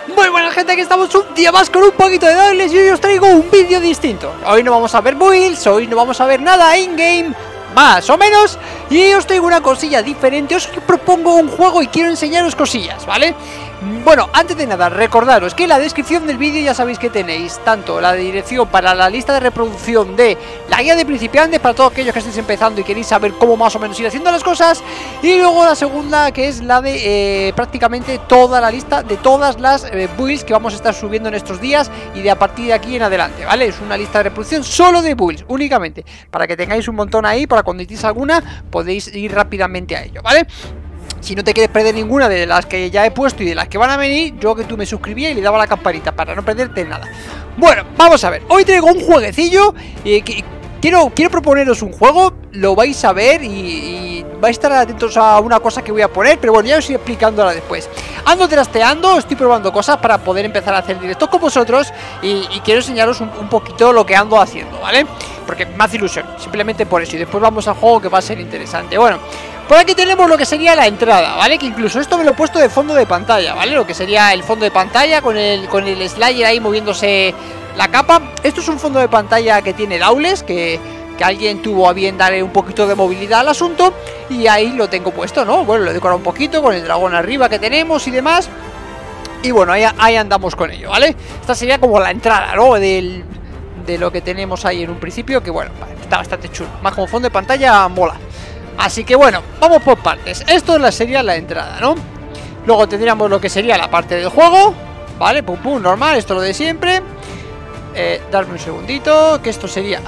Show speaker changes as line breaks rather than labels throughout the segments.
Muy buena gente, aquí estamos un día más con un poquito de Douglas y hoy os traigo un vídeo distinto. Hoy no vamos a ver builds, hoy no vamos a ver nada in-game, más o menos. Y os traigo una cosilla diferente, os propongo un juego y quiero enseñaros cosillas, ¿vale? Bueno, antes de nada, recordaros que en la descripción del vídeo ya sabéis que tenéis tanto la dirección para la lista de reproducción de la guía de principiantes para todos aquellos que estéis empezando y queréis saber cómo más o menos ir haciendo las cosas, y luego la segunda, que es la de prácticamente toda la lista de todas las builds que vamos a estar subiendo en estos días y de a partir de aquí en adelante, ¿vale? Es una lista de reproducción solo de builds, únicamente, para que tengáis un montón ahí, para cuando necesitéis alguna podéis ir rápidamente a ello, ¿vale? Si no te quieres perder ninguna de las que ya he puesto y de las que van a venir, yo que tú me suscribía y le daba la campanita para no perderte nada. Bueno, vamos a ver, hoy traigo un jueguecillo que quiero proponeros un juego, lo vais a ver y vais a estar atentos a una cosa que voy a poner, pero bueno, ya os iré explicando ahora después. Ando trasteando, estoy probando cosas para poder empezar a hacer directos con vosotros y quiero enseñaros un poquito lo que ando haciendo, ¿vale? Porque me hace ilusión, simplemente por eso, y después vamos al juego que va a ser interesante. Bueno, por aquí tenemos lo que sería la entrada, ¿vale? Que incluso esto me lo he puesto de fondo de pantalla, ¿vale? Lo que sería el fondo de pantalla con el slider ahí moviéndose la capa. Esto es un fondo de pantalla que tiene Douglas, que alguien tuvo a bien darle un poquito de movilidad al asunto, y ahí lo tengo puesto, ¿no? Bueno, lo he decorado un poquito con el dragón arriba que tenemos y demás. Y bueno, ahí andamos con ello, ¿vale? Esta sería como la entrada, ¿no? De lo que tenemos ahí en un principio, que bueno, está bastante chulo. Más como fondo de pantalla mola. Así que bueno, vamos por partes. Esto sería la entrada, ¿no? Luego tendríamos lo que sería la parte del juego, ¿vale? Pum pum, normal, esto lo de siempre. Darme un segundito, que esto sería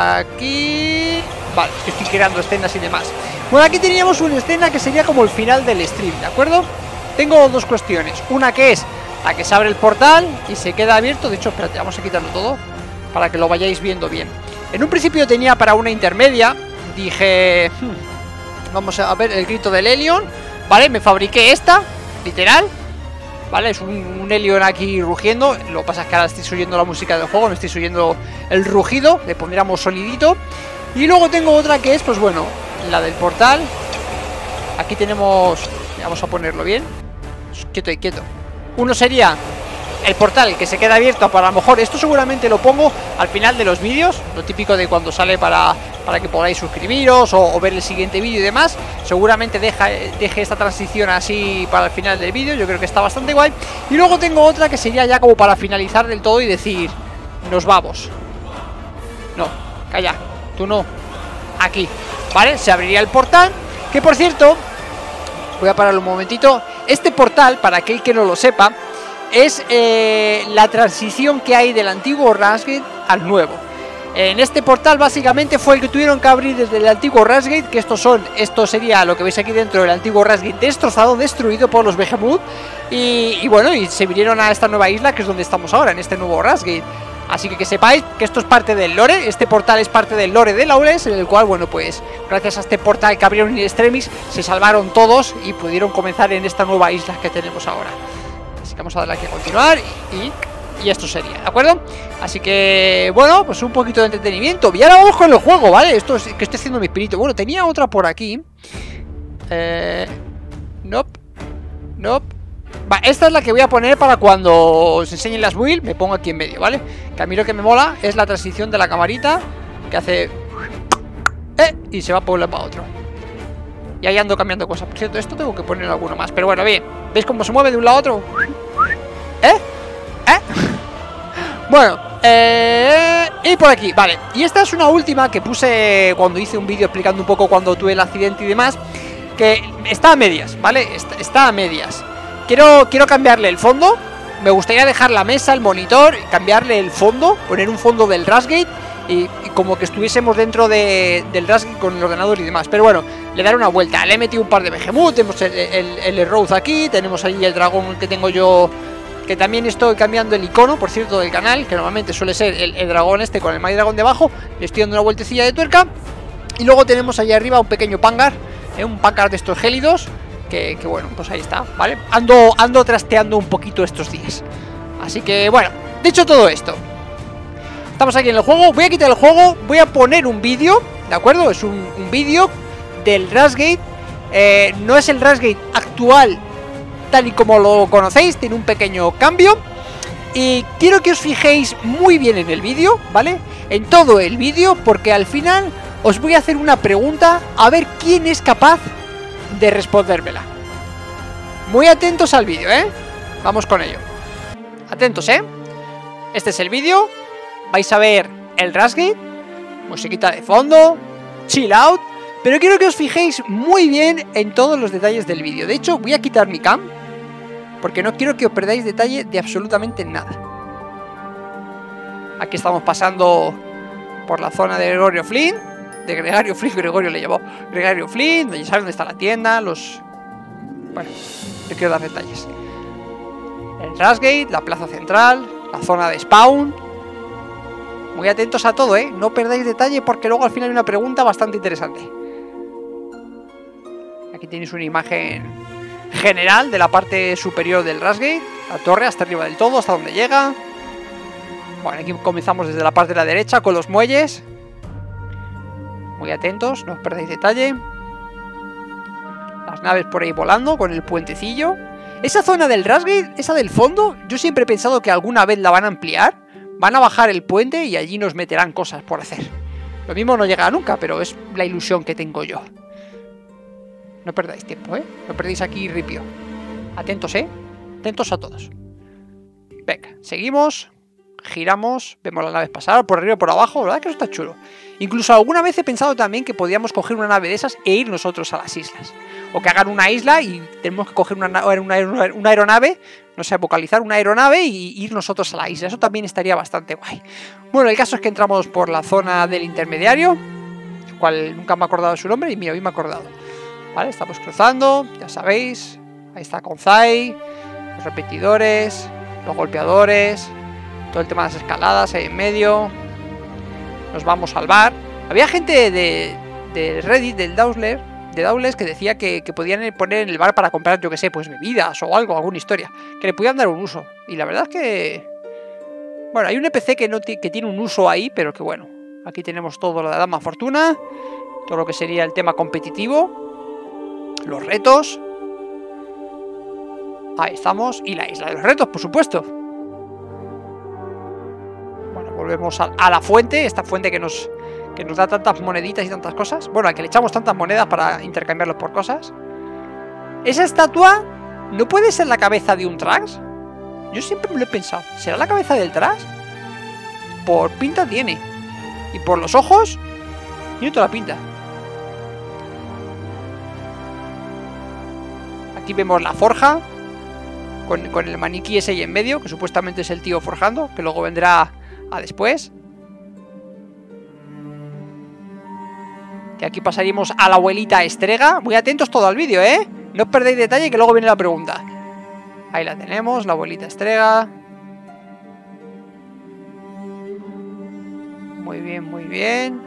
aquí. Vale, es que estoy creando escenas y demás. Bueno, aquí teníamos una escena que sería como el final del stream, ¿de acuerdo? Tengo dos cuestiones. Una que es la que se abre el portal y se queda abierto. De hecho, espérate, vamos a quitarlo todo para que lo vayáis viendo bien. En un principio tenía para una intermedia. Dije, vamos a ver el grito del Helion, ¿vale? Me fabriqué esta, literal, ¿vale? Es un Helion aquí rugiendo. Lo que pasa es que ahora estáis oyendo la música del juego, no estáis oyendo el rugido. Le pondríamos sonidito. Y luego tengo otra que es, pues bueno, la del portal. Aquí tenemos, vamos a ponerlo bien. Quieto y quieto. Uno sería el portal que se queda abierto para, a lo mejor, esto seguramente lo pongo al final de los vídeos, lo típico de cuando sale para que podáis suscribiros o ver el siguiente vídeo y demás. Seguramente deje esta transición así para el final del vídeo, yo creo que está bastante guay. Y luego tengo otra que sería ya como para finalizar del todo y decir, nos vamos. No, calla, tú no. Aquí, ¿vale? Se abriría el portal, que por cierto, voy a pararlo un momentito. Este portal, para aquel que no lo sepa, es la transición que hay del antiguo Rashgate al nuevo. En este portal básicamente fue el que tuvieron que abrir desde el antiguo Rashgate, que esto sería lo que veis aquí dentro del antiguo Rashgate destrozado, destruido por los Behemoth, y bueno, y se vinieron a esta nueva isla que es donde estamos ahora, en este nuevo Rashgate. Así que sepáis que esto es parte del lore, este portal es parte del lore de Douglas, en el cual, bueno, pues gracias a este portal que abrieron in extremis, se salvaron todos y pudieron comenzar en esta nueva isla que tenemos ahora. Así que vamos a darle aquí a continuar y esto sería, ¿de acuerdo? Así que, bueno, pues un poquito de entretenimiento. Y ahora vamos con el juego, ¿vale? Esto es que estoy haciendo mi espíritu. Bueno, tenía otra por aquí. Nope. Va, esta es la que voy a poner para cuando os enseñen las builds. Me pongo aquí en medio, ¿vale? Que a mí lo que me mola es la transición de la camarita, que hace y se va por un lado para otro. Y ahí ando cambiando cosas. Por cierto, esto tengo que poner alguno más. Pero bueno, bien, ¿veis cómo se mueve de un lado a otro? Bueno, y por aquí, vale. Y esta es una última que puse cuando hice un vídeo explicando un poco cuando tuve el accidente y demás, que está a medias, ¿vale? Está a medias. Quiero cambiarle el fondo. Me gustaría dejar la mesa, el monitor, cambiarle el fondo, poner un fondo del Rashgate y como que estuviésemos dentro del Rashgate con el ordenador y demás. Pero bueno, le daré una vuelta. Le he metido un par de Behemoth, tenemos el Roth aquí, tenemos ahí el dragón que tengo yo, que también estoy cambiando el icono, por cierto, del canal, que normalmente suele ser el dragón este con el My Dragon debajo. Le estoy dando una vueltecilla de tuerca. Y luego tenemos allá arriba un pequeño Pangar, un Pangar de estos gélidos, que bueno, pues ahí está, ¿vale? Ando trasteando un poquito estos días. Así que bueno, dicho todo esto, estamos aquí en el juego. Voy a quitar el juego, voy a poner un vídeo, ¿de acuerdo? Es un vídeo del Rashgate. No es el Rashgate actual tal y como lo conocéis, tiene un pequeño cambio. Y quiero que os fijéis muy bien en el vídeo, ¿vale? En todo el vídeo, porque al final os voy a hacer una pregunta, a ver quién es capaz de respondérmela. Muy atentos al vídeo, ¿eh? Vamos con ello. Atentos, ¿eh? Este es el vídeo. Vais a ver el Rushgate, musiquita de fondo, chill out. Pero quiero que os fijéis muy bien en todos los detalles del vídeo. De hecho, voy a quitar mi cam, porque no quiero que os perdáis detalle de absolutamente nada. Aquí estamos pasando por la zona de Gregorio Flynn. De Gregorio Flynn, Gregorio le llamó Gregorio Flynn. Ya saben dónde está la tienda, los... Bueno, no quiero dar detalles. El Rushgate, la plaza central, la zona de spawn. Muy atentos a todo, ¿eh? No perdáis detalle porque luego al final hay una pregunta bastante interesante. Aquí tenéis una imagen general de la parte superior del Rushgate. La torre hasta arriba del todo, hasta donde llega. Bueno, aquí comenzamos desde la parte de la derecha con los muelles. Muy atentos, no os perdáis detalle. Las naves por ahí volando con el puentecillo. Esa zona del Rushgate, esa del fondo, yo siempre he pensado que alguna vez la van a ampliar. Van a bajar el puente y allí nos meterán cosas por hacer. Lo mismo no llega nunca, pero es la ilusión que tengo yo. No perdáis tiempo, ¿eh? No perdéis aquí ripio. Atentos, ¿eh? Atentos a todos. Venga, seguimos. Giramos, vemos las naves pasar por arriba y por abajo. La verdad que eso está chulo. Incluso alguna vez he pensado también que podíamos coger una nave de esas e ir nosotros a las islas. O que hagan una isla y tenemos que coger una aeronave, no sé, vocalizar una aeronave y ir nosotros a la isla. Eso también estaría bastante guay. Bueno, el caso es que entramos por la zona del intermediario, el cual nunca me he acordado de su nombre y mira, hoy me he acordado. Vale, estamos cruzando, ya sabéis. Ahí está Konzai, los repetidores, los golpeadores, todo el tema de las escaladas ahí en medio. Nos vamos al bar. Había gente de Reddit, del Dawles, que decía que podían poner en el bar para comprar, yo que sé, pues bebidas o algo, alguna historia, que le podían dar un uso. Y la verdad es que... Bueno, hay un NPC que tiene un uso ahí, pero que bueno. Aquí tenemos todo lo de Dama Fortuna, todo lo que sería el tema competitivo, los retos. Ahí estamos. Y la isla de los retos, por supuesto. Bueno, volvemos a la fuente, esta fuente que nos da tantas moneditas y tantas cosas. Bueno, a que le echamos tantas monedas para intercambiarlos por cosas. ¿Esa estatua no puede ser la cabeza de un Trunks? Yo siempre me lo he pensado. ¿Será la cabeza del Trunks? Por pinta tiene. Y por los ojos, tiene toda la pinta. Aquí vemos la forja con el maniquí ese ahí en medio, que supuestamente es el tío forjando, que luego vendrá a después. Que aquí pasaríamos a la abuelita Estrega. Muy atentos todo al vídeo, ¿eh? No os perdéis detalle que luego viene la pregunta. Ahí la tenemos, la abuelita Estrega. Muy bien, muy bien.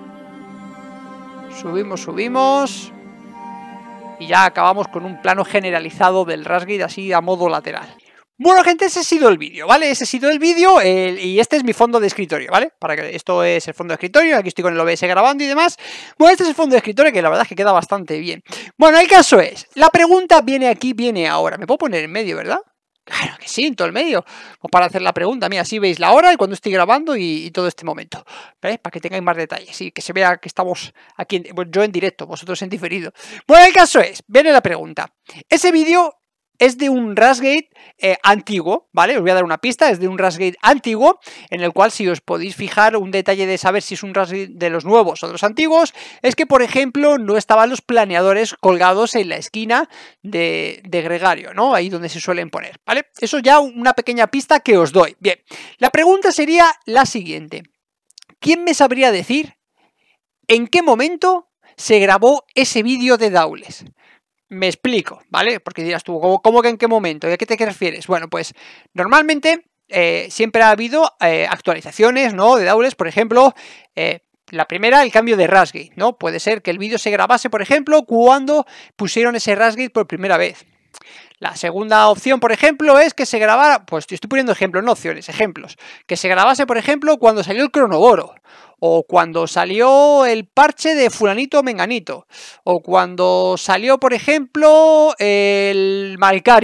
Subimos. Y ya acabamos con un plano generalizado del Rushgate así a modo lateral. Bueno, gente, ese ha sido el vídeo, ¿vale? Ese ha sido el vídeo y este es mi fondo de escritorio, ¿vale? Para que esto es el fondo de escritorio, aquí estoy con el OBS grabando y demás. Bueno, este es el fondo de escritorio que la verdad es que queda bastante bien. Bueno, el caso es, la pregunta viene aquí, viene ahora. ¿Me puedo poner en medio, verdad? Claro que sí, en todo el medio. Pues para hacer la pregunta, mira, así veis la hora y cuando estoy grabando y todo este momento, ¿vale? Para que tengáis más detalles y que se vea que estamos aquí, yo en directo, vosotros en diferido. Bueno, el caso es, viene la pregunta. Ese vídeo es de un Rushgate antiguo, ¿vale? Os voy a dar una pista, es de un Rushgate antiguo, en el cual si os podéis fijar un detalle de saber si es un Rushgate de los nuevos o de los antiguos, es que, por ejemplo, no estaban los planeadores colgados en la esquina de Gregario, ¿no? Ahí donde se suelen poner, ¿vale? Eso ya una pequeña pista que os doy. Bien, la pregunta sería la siguiente. ¿Quién me sabría decir en qué momento se grabó ese vídeo de Dawles? Me explico, ¿vale? Porque dirás tú, ¿cómo que en qué momento? ¿Y a qué te refieres? Bueno, pues normalmente siempre ha habido actualizaciones, ¿no? De Dawles, por ejemplo, la primera, el cambio de Rushgate, ¿no? Puede ser que el vídeo se grabase, por ejemplo, cuando pusieron ese Rushgate por primera vez. La segunda opción, por ejemplo, es que se grabara, pues estoy poniendo ejemplos, no opciones, ejemplos. Que se grabase, por ejemplo, cuando salió el Cronoboro. O cuando salió el parche de fulanito o menganito. O cuando salió, por ejemplo, el Malcarion.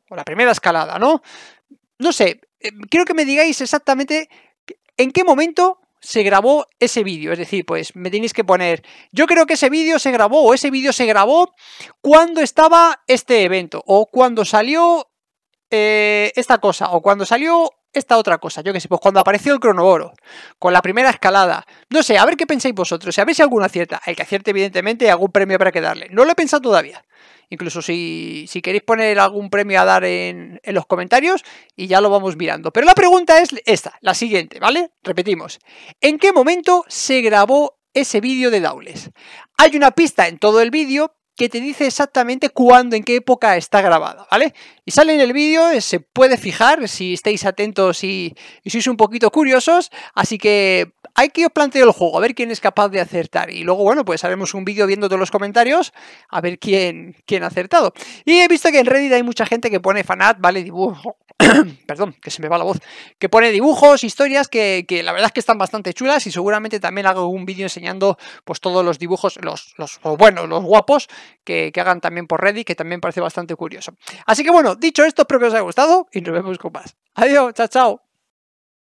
o la primera escalada, ¿no? No sé, quiero que me digáis exactamente en qué momento se grabó ese vídeo, es decir, pues me tenéis que poner, yo creo que ese vídeo se grabó, o ese vídeo se grabó cuando estaba este evento, o cuando salió esta cosa, o cuando salió esta otra cosa, yo que sé, pues cuando apareció el cronoboro, con la primera escalada, no sé, a ver qué pensáis vosotros, a ver si alguno acierta, el que acierte evidentemente hay algún premio para que darle, no lo he pensado todavía, incluso si queréis poner algún premio a dar en los comentarios y ya lo vamos mirando, pero la pregunta es esta, la siguiente, ¿vale? Repetimos, ¿en qué momento se grabó ese vídeo de Dawles? Hay una pista en todo el vídeo que te dice exactamente cuándo, en qué época está grabada, ¿vale? Y sale en el vídeo, se puede fijar si estáis atentos y sois un poquito curiosos, así que hay que os planteo el juego, a ver quién es capaz de acertar. Y luego, bueno, pues haremos un vídeo viendo todos los comentarios, a ver quién ha acertado. Y he visto que en Reddit hay mucha gente que pone fanart, ¿vale? Dibujo. Perdón, que se me va la voz, que pone dibujos, historias que la verdad es que están bastante chulas y seguramente también hago un vídeo enseñando pues todos los dibujos, los guapos que hagan también por Reddit, que también parece bastante curioso. Así que bueno, dicho esto, espero que os haya gustado y nos vemos con más. Adiós, chao, chao.